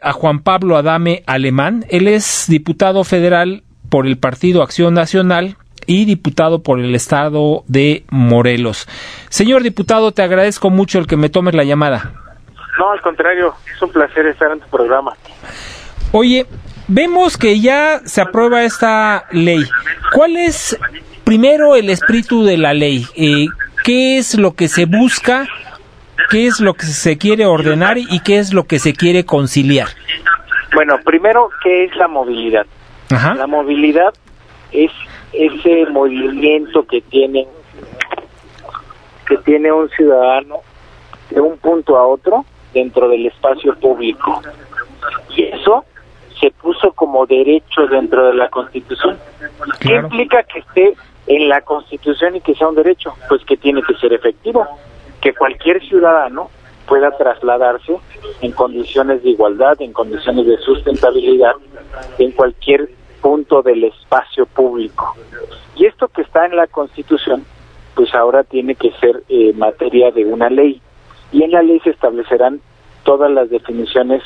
a Juan Pablo Adame Alemán. Él es diputado federal por el Partido Acción Nacional y diputado por el estado de Morelos. Señor diputado, te agradezco mucho el que me tomes la llamada. No, al contrario, es un placer estar en tu programa. Oye, vemos que ya se aprueba esta ley. ¿Cuál es, primero, el espíritu de la ley? ¿Qué es lo que se busca? ¿Qué es lo que se quiere ordenar y qué es lo que se quiere conciliar? Bueno, primero, ¿qué es la movilidad? Ajá. La movilidad es ese movimiento que tiene un ciudadano de un punto a otro dentro del espacio público. Y eso se puso como derecho dentro de la Constitución. Claro. ¿Qué implica que esté en la Constitución y que sea un derecho? Pues que tiene que ser efectivo, que cualquier ciudadano pueda trasladarse en condiciones de igualdad, en condiciones de sustentabilidad, en cualquier punto del espacio público. Y esto que está en la Constitución, pues ahora tiene que ser materia de una ley. Y en la ley se establecerán todas las definiciones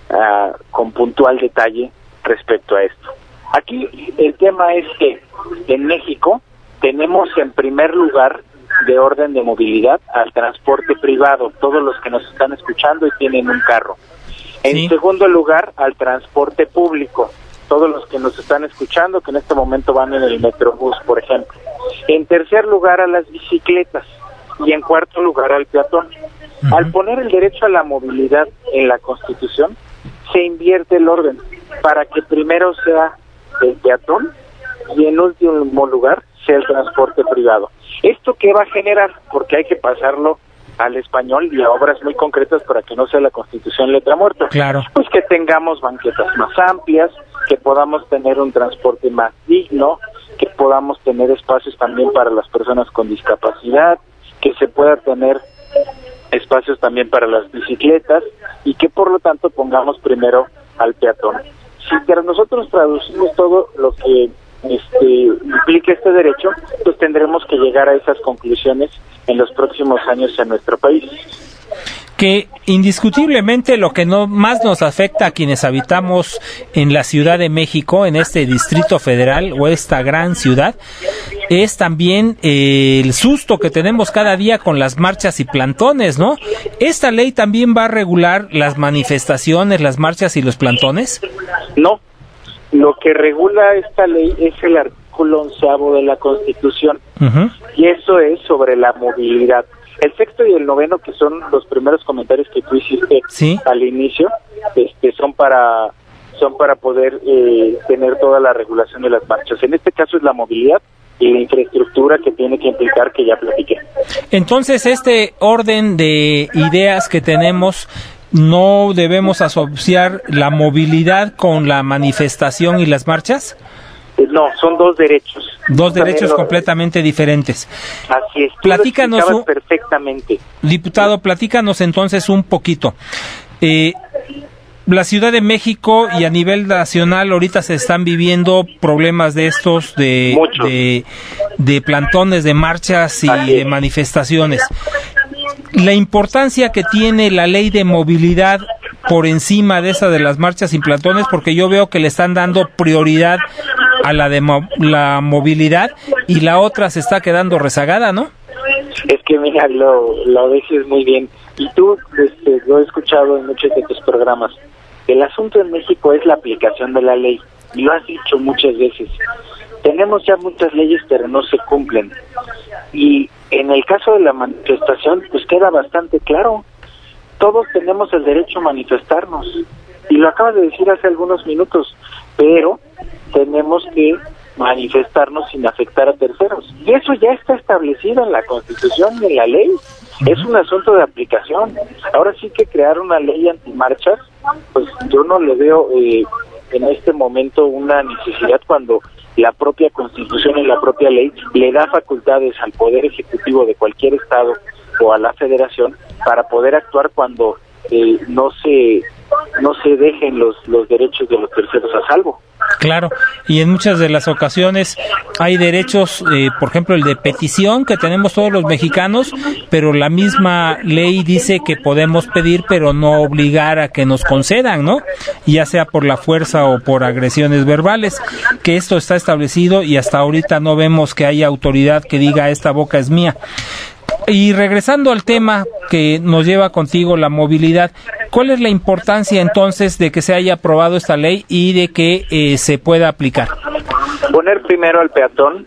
con puntual detalle respecto a esto. Aquí el tema es que en México tenemos en primer lugar de orden de movilidad al transporte privado, todos los que nos están escuchando y tienen un carro. En segundo lugar, al transporte público, todos los que nos están escuchando que en este momento van en el Metrobús, por ejemplo. En tercer lugar, a las bicicletas y en cuarto lugar, al peatón. Uh-huh. Al poner el derecho a la movilidad en la Constitución, se invierte el orden para que primero sea el peatón y en último lugar sea el transporte privado. ¿Esto qué va a generar? Porque hay que pasarlo al español y a obras muy concretas para que no sea la Constitución letra muerta. Claro. Pues que tengamos banquetas más amplias, que podamos tener un transporte más digno, que podamos tener espacios también para las personas con discapacidad, que se pueda tener espacios también para las bicicletas y que por lo tanto pongamos primero al peatón. Si nosotros traducimos todo lo que implica este derecho, pues tendremos que llegar a esas conclusiones en los próximos años en nuestro país. Que indiscutiblemente lo que más nos afecta a quienes habitamos en la Ciudad de México, en este Distrito Federal o esta gran ciudad, es también el susto que tenemos cada día con las marchas y plantones, ¿no? ¿Esta ley también va a regular las manifestaciones, las marchas y los plantones? No. Lo que regula esta ley es el artículo 11º de la Constitución, uh-huh, y eso es sobre la movilidad. El sexto y el noveno, que son los primeros comentarios que tú hiciste al inicio, son para poder tener toda la regulación de las marchas. En este caso es la movilidad y la infraestructura que tiene que implicar, que ya platiqué. Entonces, este orden de ideas que tenemos, ¿no debemos asociar la movilidad con la manifestación y las marchas? No, son dos derechos. Dos derechos completamente diferentes. Así es. Platícanos perfectamente. Diputado, platícanos entonces un poquito. La Ciudad de México y a nivel nacional ahorita se están viviendo problemas de estos, de plantones, de marchas y de manifestaciones. La importancia que tiene la ley de movilidad por encima de esa de las marchas y plantones, porque yo veo que le están dando prioridad a la de la movilidad y la otra se está quedando rezagada, ¿no? Es que mira, lo dices muy bien, y tú lo he escuchado en muchos de tus programas. El asunto en México es la aplicación de la ley, y lo has dicho muchas veces. Tenemos ya muchas leyes, pero no se cumplen. Y en el caso de la manifestación, pues queda bastante claro. Todos tenemos el derecho a manifestarnos, y lo acabas de decir hace algunos minutos, pero tenemos que manifestarnos sin afectar a terceros. Y eso ya está establecido en la Constitución y en la ley. Es un asunto de aplicación. Ahora sí que crear una ley antimarchas, pues yo no le veo en este momento una necesidad cuando la propia Constitución y la propia ley le da facultades al Poder Ejecutivo de cualquier estado o a la Federación para poder actuar cuando no se dejen los derechos de los terceros a salvo. Claro, y en muchas de las ocasiones hay derechos, por ejemplo, el de petición que tenemos todos los mexicanos, pero la misma ley dice que podemos pedir, pero no obligar a que nos concedan, ¿no? Ya sea por la fuerza o por agresiones verbales, que esto está establecido y hasta ahorita no vemos que haya autoridad que diga esta boca es mía. Y regresando al tema que nos lleva contigo, la movilidad, ¿cuál es la importancia entonces de que se haya aprobado esta ley y de que se pueda aplicar? Poner primero al peatón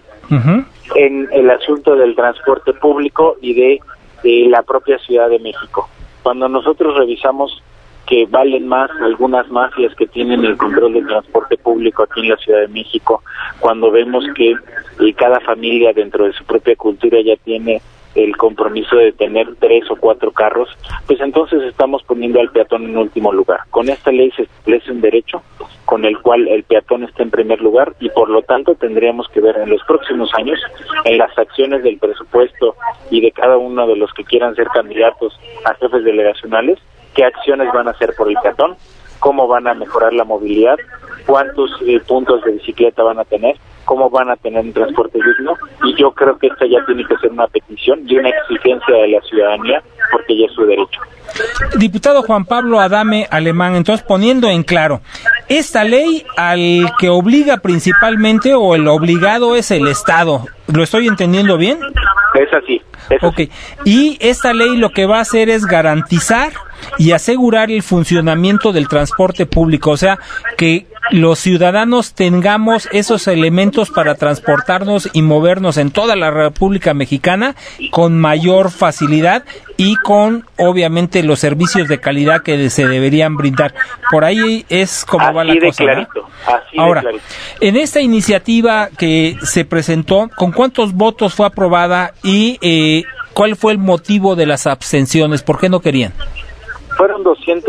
en el asunto del transporte público y de la propia Ciudad de México. Cuando nosotros revisamos que valen más algunas mafias que tienen el control del transporte público aquí en la Ciudad de México, cuando vemos que cada familia dentro de su propia cultura ya tiene el compromiso de tener 3 o 4 carros, pues entonces estamos poniendo al peatón en último lugar. Con esta ley se establece un derecho con el cual el peatón está en primer lugar y por lo tanto tendríamos que ver en los próximos años, en las acciones del presupuesto y de cada uno de los que quieran ser candidatos a jefes delegacionales, qué acciones van a hacer por el peatón, cómo van a mejorar la movilidad, cuántos puntos de bicicleta van a tener, cómo van a tener un transporte digno, y yo creo que esta ya tiene que ser una petición y una exigencia de la ciudadanía, porque ya es su derecho. Diputado Juan Pablo Adame Alemán, entonces poniendo en claro, esta ley al que obliga principalmente o el obligado es el Estado, ¿lo estoy entendiendo bien? Es así. Okay. Y esta ley lo que va a hacer es garantizar y asegurar el funcionamiento del transporte público, o sea, que los ciudadanos tengamos esos elementos para transportarnos y movernos en toda la República Mexicana con mayor facilidad y con, obviamente, los servicios de calidad que se deberían brindar. Por ahí es como va la cosa, ¿no? Ahora, en esta iniciativa que se presentó, ¿con cuántos votos fue aprobada y cuál fue el motivo de las abstenciones? ¿Por qué no querían? Fueron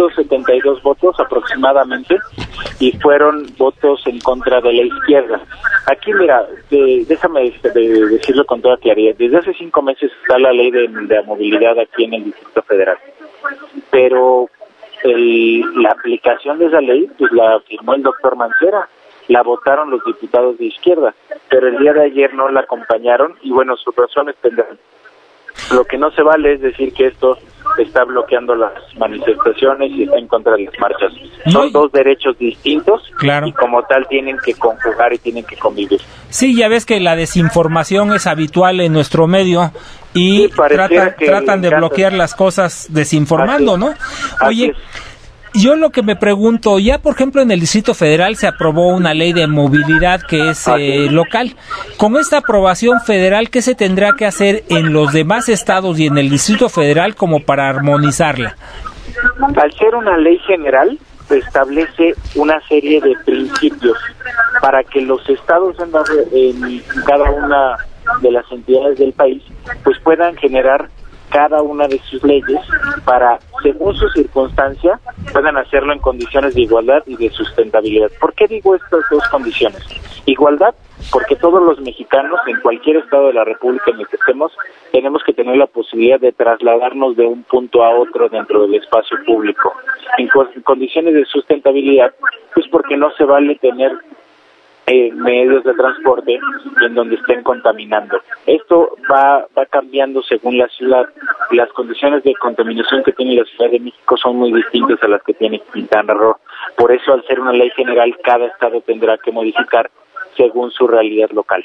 272 votos aproximadamente y fueron votos en contra de la izquierda. Aquí, mira, déjame decirlo con toda claridad. Desde hace 5 meses está la ley de movilidad aquí en el Distrito Federal, pero la aplicación de esa ley pues la firmó el doctor Mancera, la votaron los diputados de izquierda, pero el día de ayer no la acompañaron y bueno, sus razones tendrán. Lo que no se vale es decir que esto está bloqueando las manifestaciones y está en contra de las marchas. Son dos derechos distintos, claro, y como tal tienen que conjugar y tienen que convivir. Sí, ya ves que la desinformación es habitual en nuestro medio y tratan de bloquear las cosas desinformando, ¿no? Oye, yo lo que me pregunto, ya por ejemplo en el Distrito Federal se aprobó una ley de movilidad que es local. Con esta aprobación federal, ¿qué se tendrá que hacer en los demás estados y en el Distrito Federal como para armonizarla? Al ser una ley general, establece una serie de principios para que los estados en cada una de las entidades del país pues puedan generar cada una de sus leyes para, según su circunstancia, puedan hacerlo en condiciones de igualdad y de sustentabilidad. ¿Por qué digo estas dos condiciones? Igualdad, porque todos los mexicanos, en cualquier estado de la República en el que estemos, tenemos que tener la posibilidad de trasladarnos de un punto a otro dentro del espacio público. En condiciones de sustentabilidad, pues porque no se vale tener medios de transporte en donde estén contaminando. Esto va cambiando según la ciudad. Las condiciones de contaminación que tiene la Ciudad de México son muy distintas a las que tiene Quintana Roo. Por eso, al ser una ley general, cada estado tendrá que modificar según su realidad local.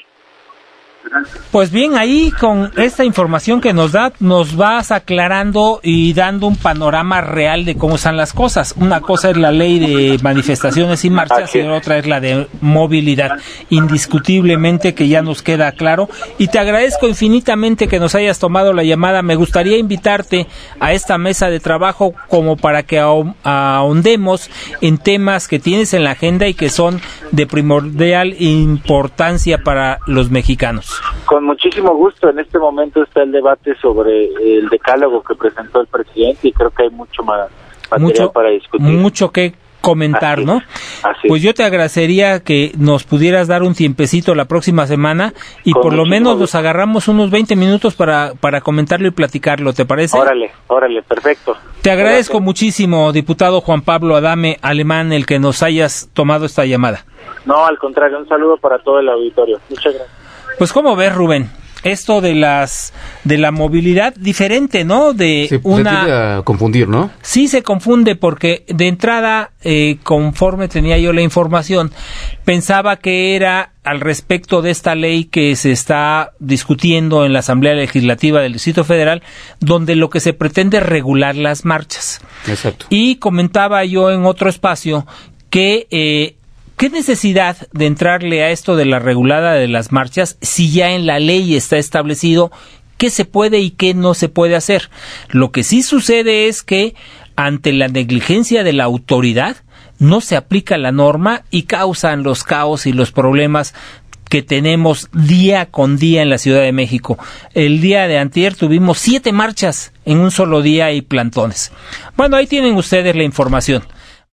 Pues bien, ahí con esta información que nos da, nos vas aclarando y dando un panorama real de cómo están las cosas. Una cosa es la ley de manifestaciones y marchas y otra es la de movilidad. Indiscutiblemente que ya nos queda claro y te agradezco infinitamente que nos hayas tomado la llamada. Me gustaría invitarte a esta mesa de trabajo como para que ahondemos en temas que tienes en la agenda y que son de primordial importancia para los mexicanos. Con muchísimo gusto. En este momento está el debate sobre el decálogo que presentó el presidente y creo que hay mucho más material para discutir. Mucho que comentar, así, ¿no? Así. Pues yo te agradecería que nos pudieras dar un tiempecito la próxima semana y por lo menos nos agarramos unos 20 minutos para comentarlo y platicarlo, ¿te parece? Órale, perfecto. Te agradezco muchísimo, diputado Juan Pablo Adame Alemán, el que nos hayas tomado esta llamada. No, al contrario, un saludo para todo el auditorio. Muchas gracias. Pues ¿cómo ves, Rubén? Esto de la movilidad diferente, ¿no? Se tiende a confundir, ¿no? Sí, se confunde porque de entrada, conforme tenía yo la información, pensaba que era al respecto de esta ley que se está discutiendo en la Asamblea Legislativa del Distrito Federal, donde lo que se pretende es regular las marchas. Exacto. Y comentaba yo en otro espacio que ¿qué necesidad de entrarle a esto de la regulada de las marchas si ya en la ley está establecido qué se puede y qué no se puede hacer? Lo que sí sucede es que ante la negligencia de la autoridad no se aplica la norma y causan los caos y los problemas que tenemos día con día en la Ciudad de México. El día de antier tuvimos 7 marchas en un solo día y plantones. Bueno, ahí tienen ustedes la información.